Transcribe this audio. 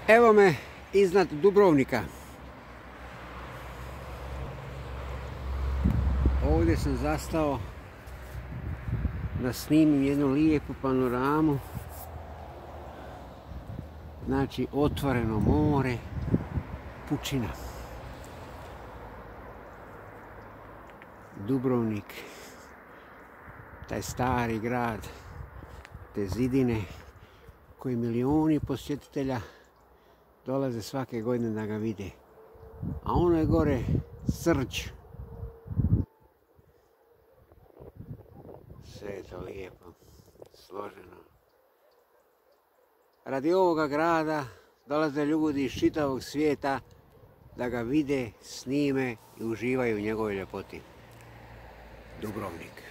Evo me iznad Dubrovnika. Ovdje sam zastao da snimim jednu lijepu panoramu. Znači otvoreno more, pučina. Dubrovnik, taj stari grad, te zidine koji milijuni posjetitelja dolaze svake godine da ga vide. A ono je gore Srđ. Sve je to lijepo, složeno. Radi ovoga grada dolaze ljudi iz čitavog svijeta da ga vide, snime i uživaju u njegovoj ljepoti. Dubrovnik.